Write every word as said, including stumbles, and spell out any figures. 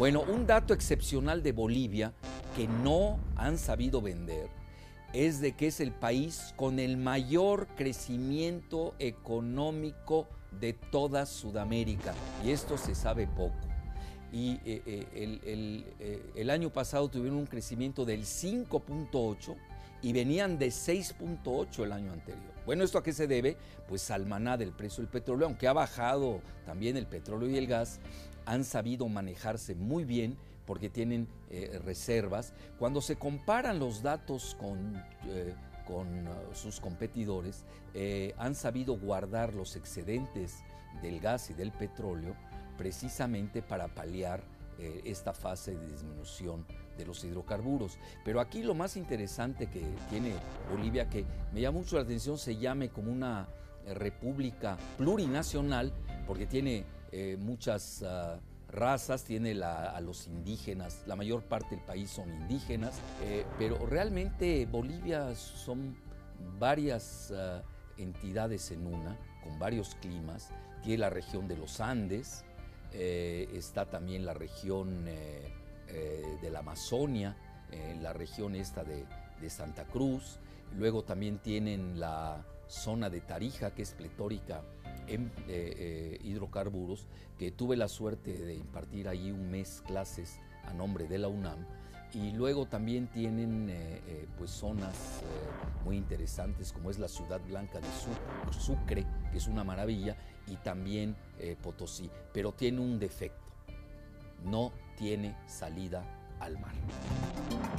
Bueno, un dato excepcional de Bolivia que no han sabido vender es de que es el país con el mayor crecimiento económico de toda Sudamérica, y esto se sabe poco. Y eh, eh, el, el, eh, el año pasado tuvieron un crecimiento del cinco punto ocho y venían de seis punto ocho el año anterior. Bueno, ¿esto a qué se debe? Pues al maná del precio del petróleo, aunque ha bajado también el petróleo y el gas, han sabido manejarse muy bien porque tienen eh, reservas. Cuando se comparan los datos con, eh, con uh, sus competidores, eh, han sabido guardar los excedentes del gas y del petróleo precisamente para paliar eh, esta fase de disminución de los hidrocarburos. Pero aquí lo más interesante que tiene Bolivia, que me llama mucho la atención, se llame como una eh, república plurinacional, porque tiene eh, muchas uh, razas, tiene la, a los indígenas, la mayor parte del país son indígenas, eh, pero realmente Bolivia son varias uh, entidades en una, con varios climas. Tiene la región de los Andes, eh, está también la región eh, eh, de la Amazonia, eh, la región esta de, de Santa Cruz, luego también tienen la zona de Tarija, que es pletórica en eh, eh, hidrocarburos, que tuve la suerte de impartir allí un mes clases a nombre de la UNAM, y luego también tienen eh, eh, pues zonas eh, muy interesantes, como es la Ciudad Blanca de Sucre, que es una maravilla, y también eh, Potosí, pero tiene un defecto: no tiene salida al mar.